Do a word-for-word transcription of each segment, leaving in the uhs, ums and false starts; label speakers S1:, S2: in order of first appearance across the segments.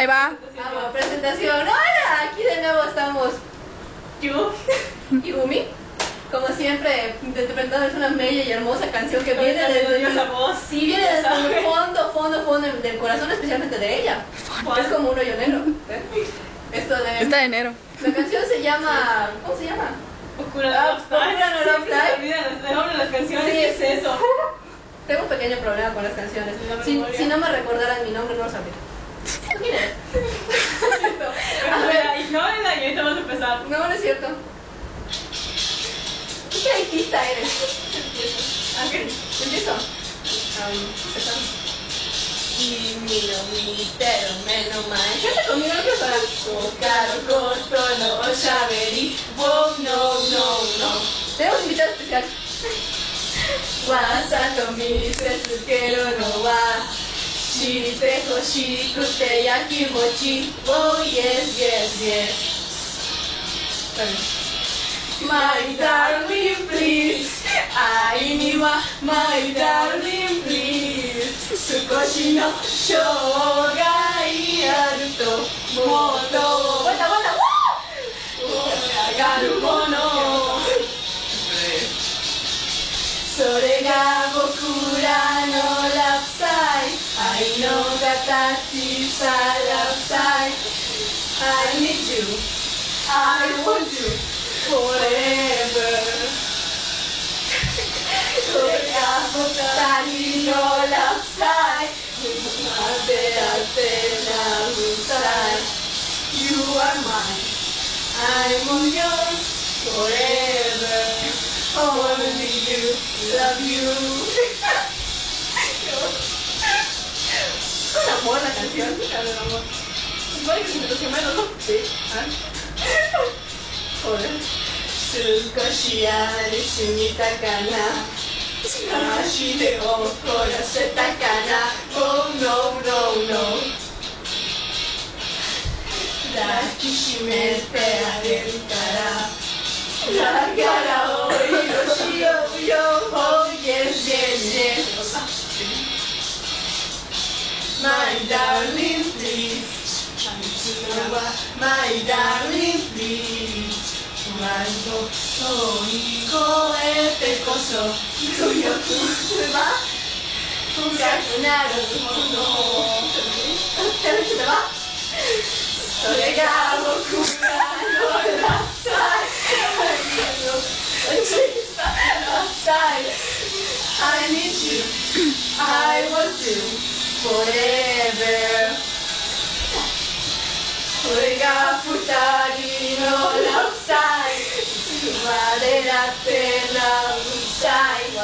S1: Ahí va.
S2: Vamos, presentación. Hola, aquí de nuevo estamos Yu y Gumi. Como siempre, interpretando una bella y hermosa canción que viene desde
S3: esa voz.
S2: Sí, viene desde el fondo, fondo, fondo del corazón, especialmente de ella. Es como un hoyo negro. ¿eh? Esto de...
S1: Está de enero.
S2: La canción se llama... ¿Cómo se llama?
S3: Oscura
S2: Ah,
S3: Love Life.
S2: Oscura No Love
S3: Siempre se
S2: Life.
S3: olvidan el nombre de las canciones.
S2: Sí,
S3: ¿Qué es eso?
S2: Tengo un pequeño problema con las canciones.
S3: La
S2: Si,
S3: memoria.
S2: si no me recordaran mi nombre, no lo sabría. ¿Quién eres?
S3: Espera, ignórenla y ahorita vamos a empezar.
S2: No, no es cierto. ¿Qué haitista eres?
S3: Ok.
S2: Empiezo. Um, empezamos. Y mi no pero menos mal. Canta conmigo no para caro, corto, no, chaveri. Wow, no, no, no. Tenemos un invitado especial. Wasato mi sesukero no wa. Shirite hoshikute yakimochi. Oh yes, yes, yes. My darling, please. I ni wa, my darling, please. Sukoshi no shougai aru to moto. Buena, buena, woo! Agaru mono. それが僕らのラブサイ愛の形さラブサイ I need you I want you forever それが僕らのラブサイ待てあてラブサイ You are mine I'm on yours forever Only you, love you. Con amor la canción.
S3: Claro, el amor. Igual que los gemelos, ¿no?
S2: Sí. Joder. Sukoshi arishimita kana. Ashi de okoraseta kana. Oh no, no, no. Dakishimete areru kara. La cara hoy, yo, yo, oh yes, yes, yes. My darling, please. My darling, please. お前のそうに越えてこそ強くば深くなるものそれが僕らのラブサイ I need you, I want you forever これが二人のラブサイ我らってラブサイ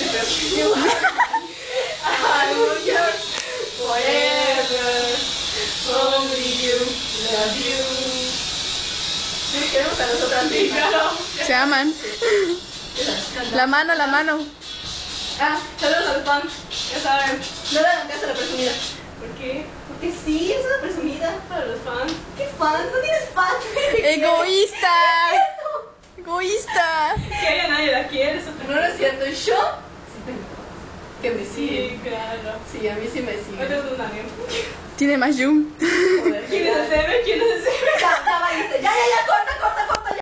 S2: I want you forever Only you, love you Queremos a nosotras mismas.
S1: Se aman. La mano, la mano.
S2: Ah, saludos al fan.
S3: Ya saben.
S2: No le hagan caso a la presumida.
S3: ¿Por qué?
S2: Porque sí, es una presumida.
S3: Para los fans.
S2: ¿Qué fan? No tienes fan.
S1: Egoísta. Egoísta.
S3: Que ella nadie la quiere, eso
S2: No, no es cierto. Yo sí tengo fans. Que me siguen.
S3: Sí, claro.
S2: Sí, a mí sí me
S3: Yo
S2: siguen.
S3: tengo un amigo.
S1: Tiene más zoom.
S2: Joder,
S3: ¿Quién es el C M? ¿Quién es el C M?
S2: Ya, ya, váyanse. Ya, ya, ya, corta, corta, corta.